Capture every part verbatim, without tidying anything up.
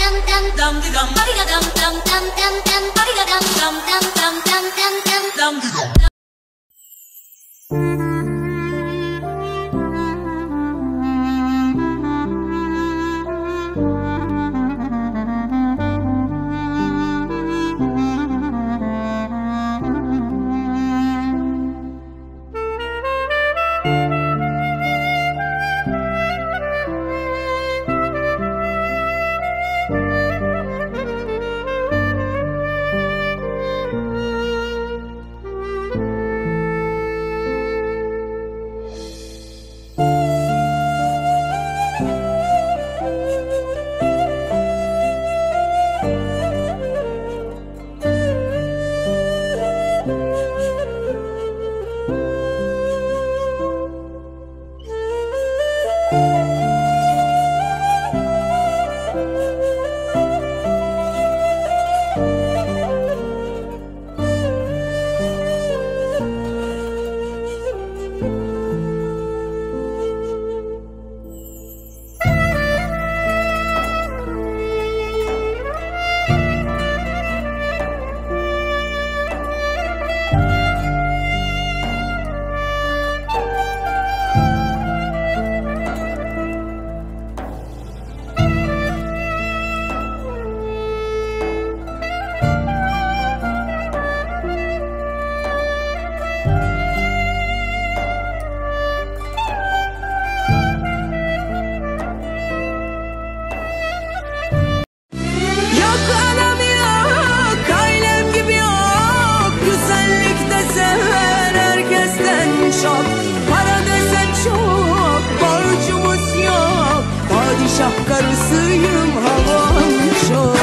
karısıyım, havam çok.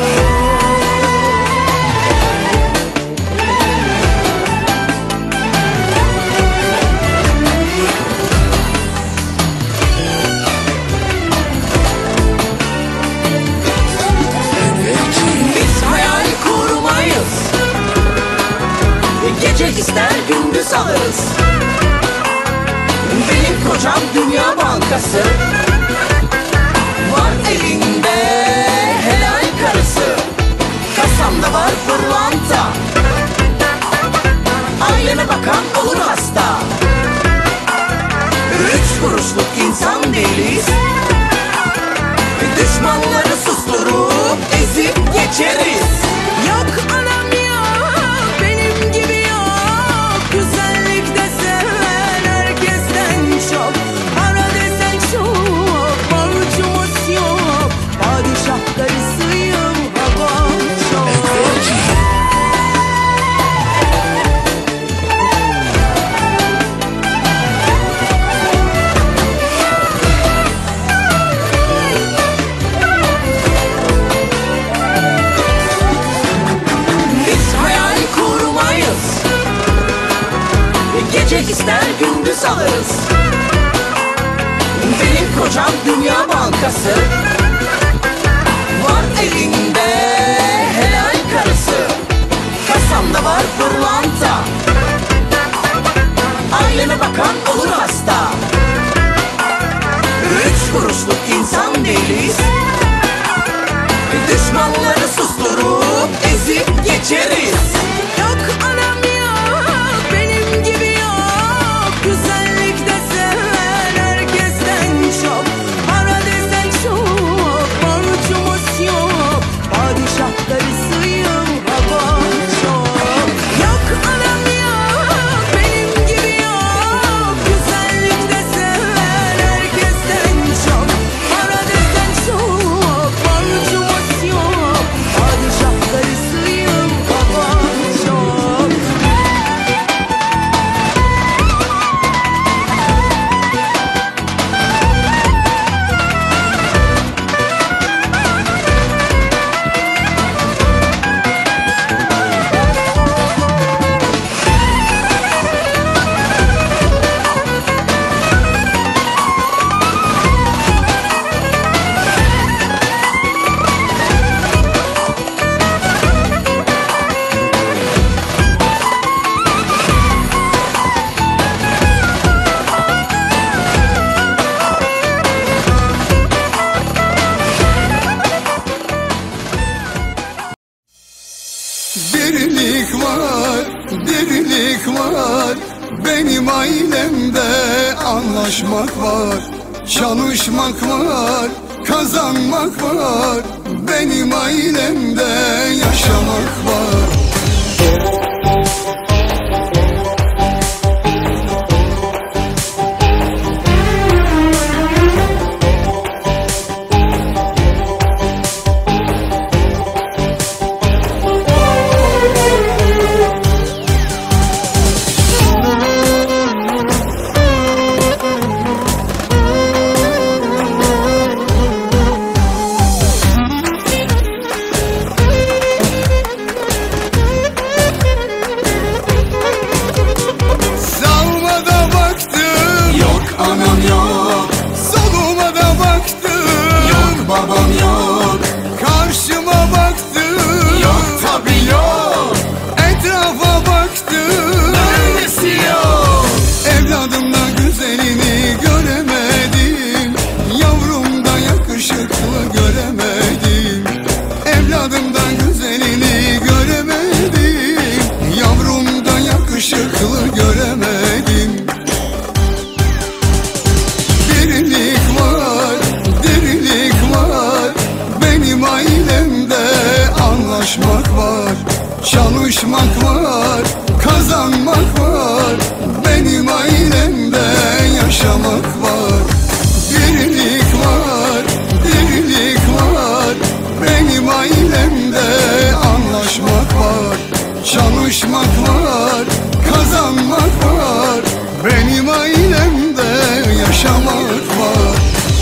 Biz hayal kurmayız, gece ister gündüz alırız. Benim kocam Dünya Bankası, var elinde helal karısı. Kasamda var pırlanta, aileme bakan olur hasta. Üç kuruşluk insan değiliz, düşmanları susturup ezip geçeriz. Yok anam yok, benim gibi yok. Güzellikte seven herkesten çok. Para desen çok, borcumuz yok. Padişah karısıyım, havam çok. Gece ister gündüz alırız. Benim kocam Dünya Bankası, var elinde helal karısı. Kasamda var pırlanta, aileme bakan olur hasta. Üç kuruşluk insan değiliz, düşmanları susturup ezip geçeriz. Yok anam yok, benim gibi yok. Güzellikte seven herkesten çok. Para desen çok, borcumuz yok. Padişah karısıyım, havam çok. Yok anam yok, benim gibi yok. Güzellikte seven herkesten çok. Para desen çok, borcumuz yok. Padişah karısıyım, havam çok. Benim ailemde anlaşmak var, çalışmak var, kazanmak var. Benim ailemde yaşamak var. Babam yok, karşıma baktım, yok tabi yok. Etrafa baktım, öylesi yok. Evladımdan güzelini göremedim, yavrumda yakışıklı göremedim. Evladımdan güzelini göremedim, yavrumda yakışıklı göremedim. Birlik var, dirilik var, benim ailemde anlaşmak var, çalışmak var, kazanmak var. Benim ailemde yaşamak var. Birlik var, dirilik var, benim ailemde anlaşmak var, çalışmak var, kazanmak var. Benim ailemde yaşamak var.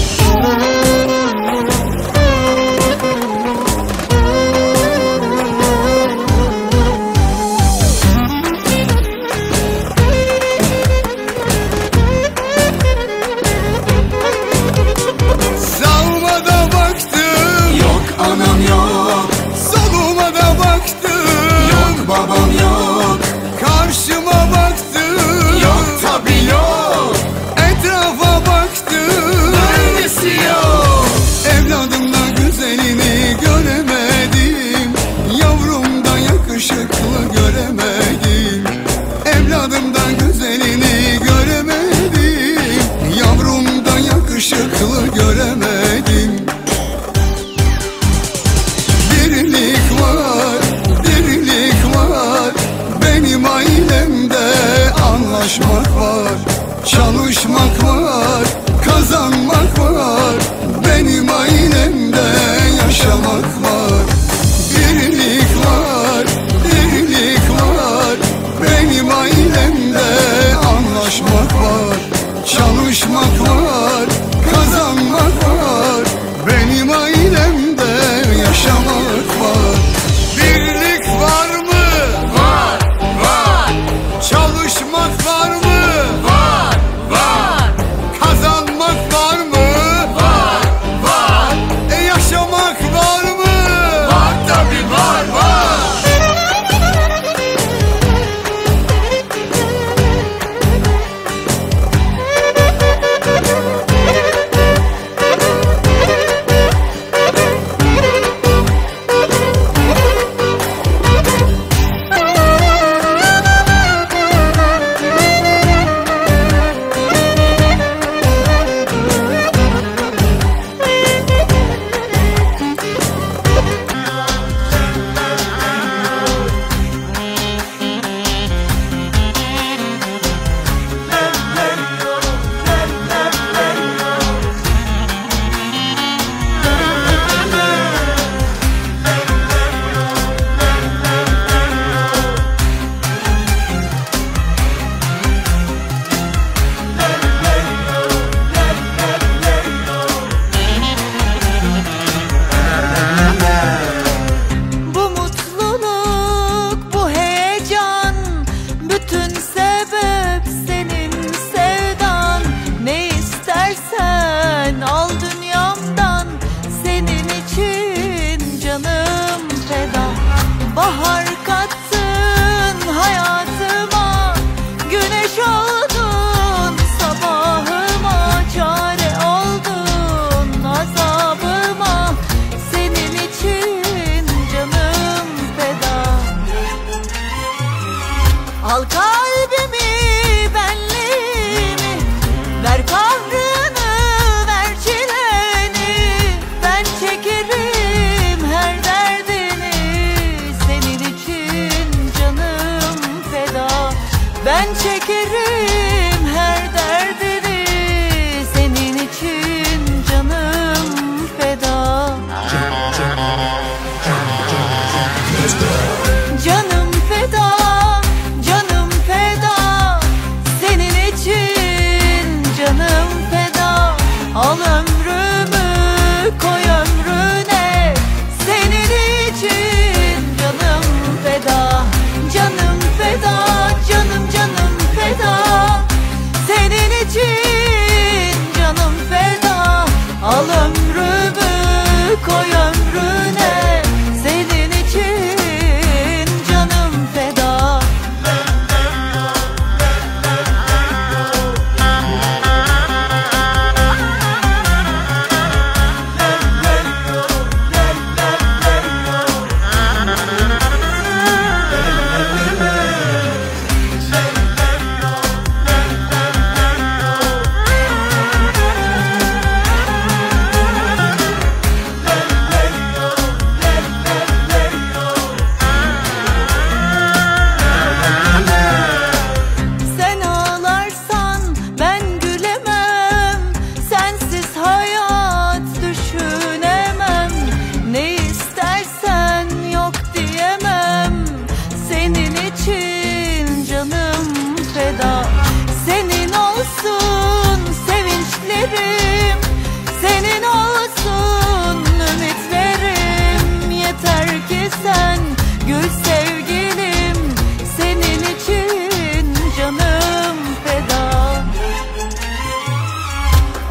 Sağıma da baktım, yok anam yok. Soluma da baktım, yok babam yok. Karşıma baktım, yok tabi yok. Etrafa baktım,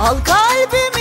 Al kalbim